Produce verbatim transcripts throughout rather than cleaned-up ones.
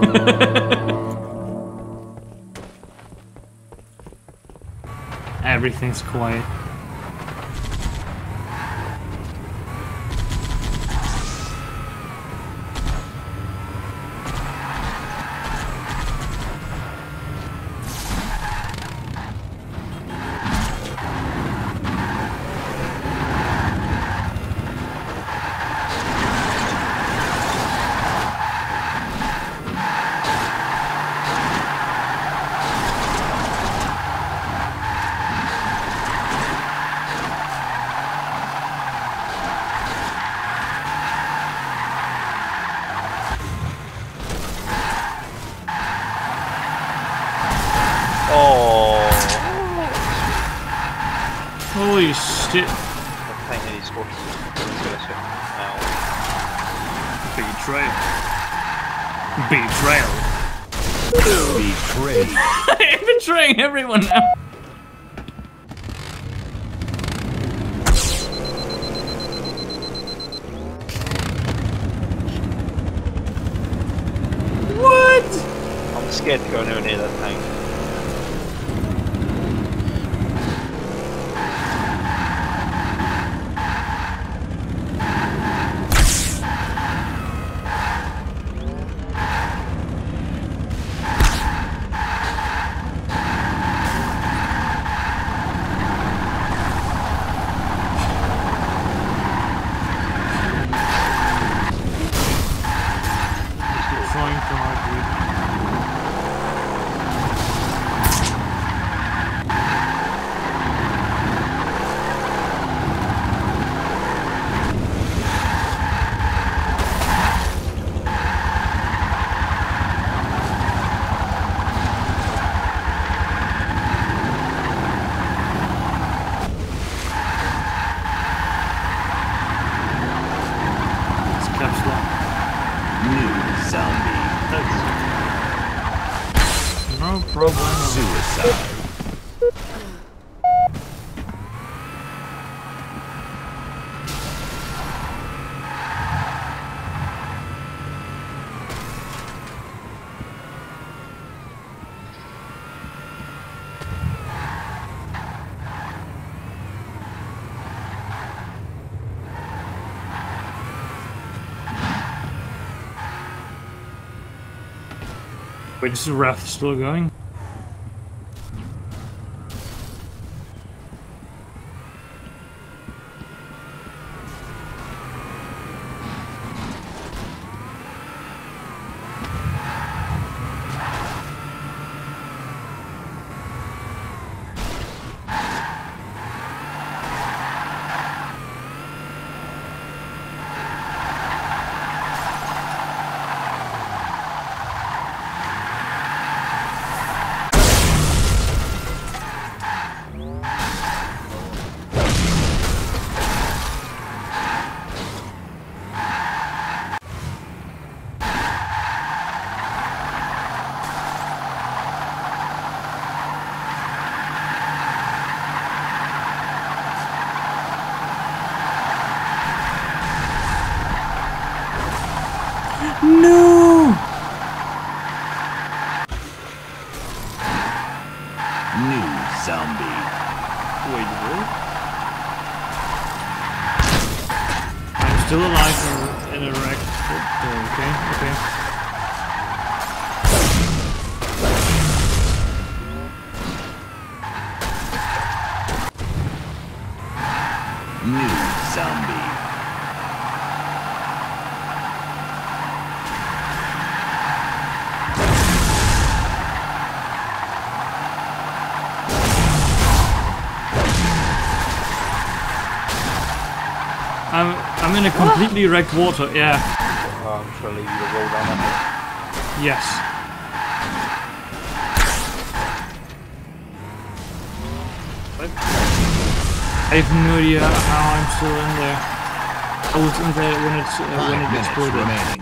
Everything's quiet. Holy shit. Betrayal. Betrayal. Betrayal. I'm betraying everyone now. What? I'm scared to go anywhere near that tank. No problem. Suicide. Wait, is the Wrath still going? No! New zombie. Wait, what? I'm still alive in a wreck. Oh, okay, okay. New zombie. I'm I'm in a completely what? wrecked water, yeah. Oh, I'm sure I'll leave you to roll down that. Yes. What? I have no idea how I'm still in there. I was in there when it's uh, when it exploded. Remaining.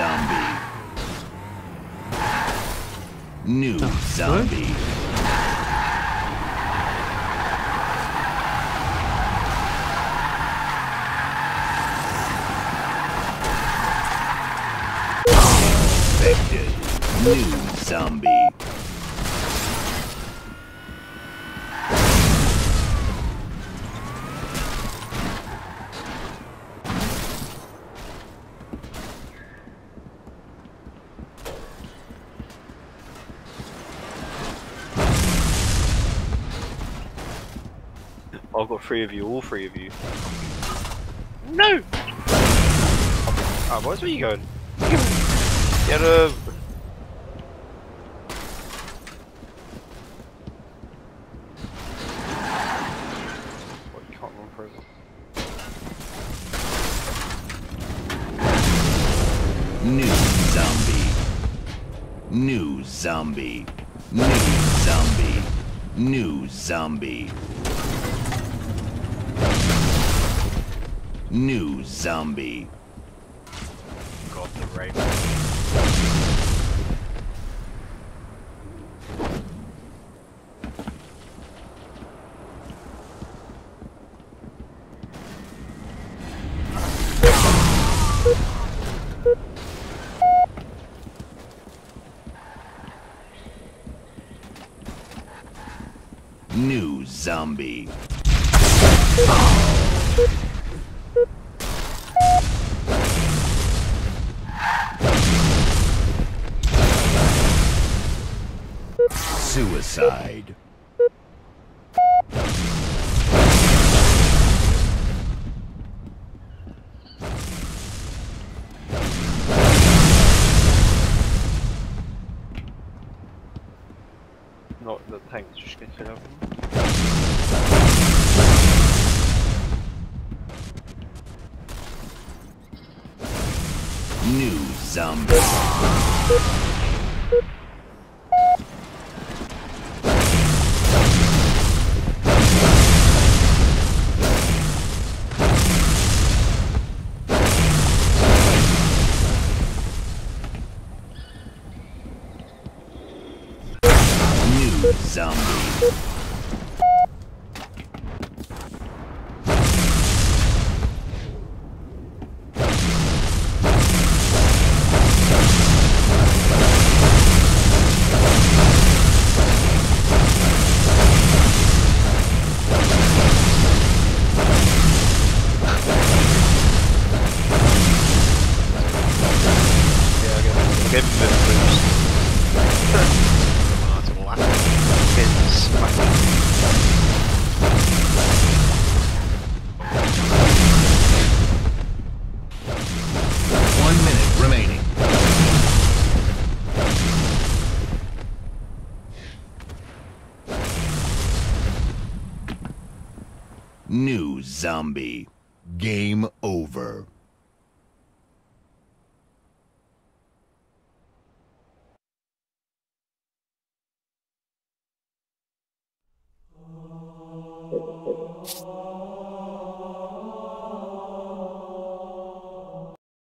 zombie. New Oh, zombie. Infected. New zombie. I've got three of you, all three of you. No! Oh, where's where you going? Get him! What, you can't run forever. New zombie. New zombie. New zombie. New zombie. New zombie. God, the rain. New zombie. Suicide. Not the tank's just gonna fill up. New zombie. New zombie. Yeah, I gave him a bit of boost. Oh, that's all that. Getting smacked. One minute remaining. New zombie. Game over.